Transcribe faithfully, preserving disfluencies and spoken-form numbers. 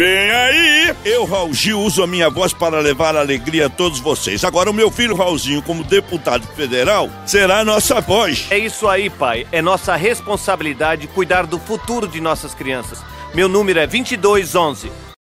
Bem aí, eu, Raul Gil, uso a minha voz para levar alegria a todos vocês. Agora o meu filho Raulzinho, como deputado federal, será a nossa voz. É isso aí, pai. É nossa responsabilidade cuidar do futuro de nossas crianças. Meu número é vinte e dois onze.